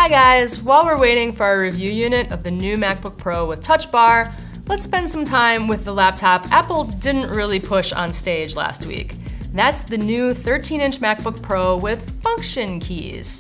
Hi guys, while we're waiting for our review unit of the new MacBook Pro with Touch Bar, let's spend some time with the laptop Apple didn't really push on stage last week. That's the new 13-inch MacBook Pro with function keys.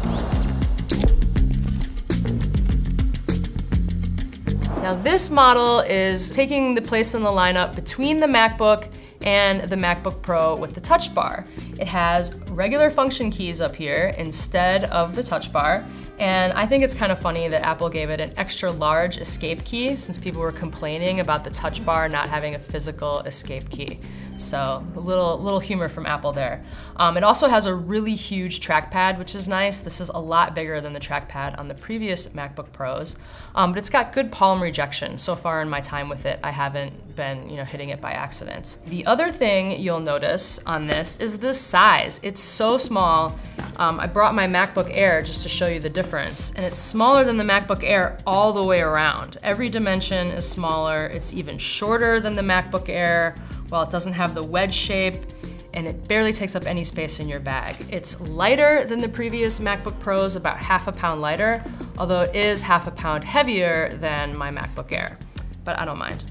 Now this model is taking the place in the lineup between the MacBook and the MacBook Pro with the Touch Bar. It has regular function keys up here instead of the Touch Bar, and I think it's kind of funny that Apple gave it an extra large escape key since people were complaining about the Touch Bar not having a physical escape key. So a little humor from Apple there. It also has a really huge trackpad, which is nice. This is a lot bigger than the trackpad on the previous MacBook Pros, but it's got good palm rejection. So far in my time with it, I haven't been hitting it by accident. The other thing you'll notice on this is the size. It's so small. I brought my MacBook Air just to show you the difference, and it's smaller than the MacBook Air all the way around. Every dimension is smaller. It's even shorter than the MacBook Air. Well, it doesn't have the wedge shape, and it barely takes up any space in your bag. It's lighter than the previous MacBook Pros, about half a pound lighter, although it is half a pound heavier than my MacBook Air, but I don't mind.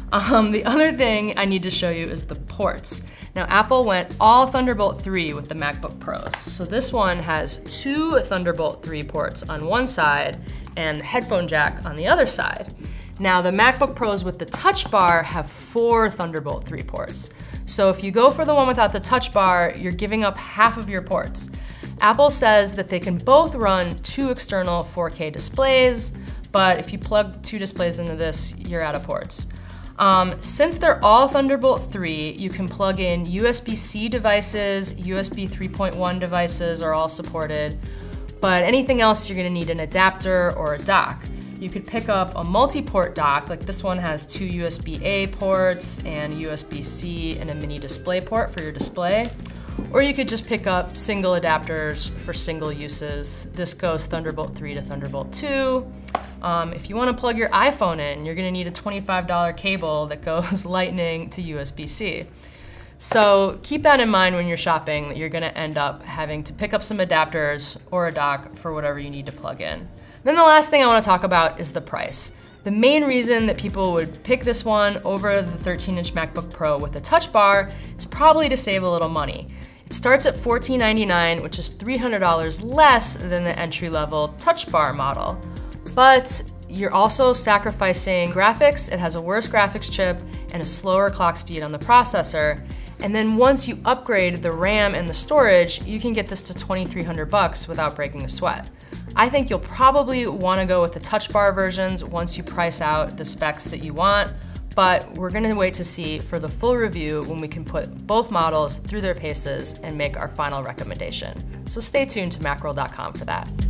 The other thing I need to show you is the ports. Now, Apple went all Thunderbolt 3 with the MacBook Pros. So this one has 2 Thunderbolt 3 ports on one side and the headphone jack on the other side. Now, the MacBook Pros with the Touch Bar have 4 Thunderbolt 3 ports. So if you go for the one without the Touch Bar, you're giving up half of your ports. Apple says that they can both run 2 external 4K displays, but if you plug 2 displays into this, you're out of ports. Since they're all Thunderbolt 3, you can plug in USB-C devices, USB 3.1 devices are all supported, but anything else you're gonna need an adapter or a dock. You could pick up a multi-port dock, like this one has 2 USB-A ports and USB-C and a mini display port for your display. Or you could just pick up single adapters for single uses. This goes Thunderbolt 3 to Thunderbolt 2. If you want to plug your iPhone in, you're going to need a $25 cable that goes Lightning to USB-C. So keep that in mind when you're shopping, that you're going to end up having to pick up some adapters or a dock for whatever you need to plug in. Then the last thing I want to talk about is the price. The main reason that people would pick this one over the 13-inch MacBook Pro with the Touch Bar is probably to save a little money. It starts at $1499, which is $300 less than the entry-level Touch Bar model. But you're also sacrificing graphics. It has a worse graphics chip and a slower clock speed on the processor. And then once you upgrade the RAM and the storage, you can get this to $2,300 without breaking a sweat. I think you'll probably want to go with the Touch Bar versions once you price out the specs that you want, but we're going to wait to see for the full review when we can put both models through their paces and make our final recommendation. So stay tuned to Macworld.com for that.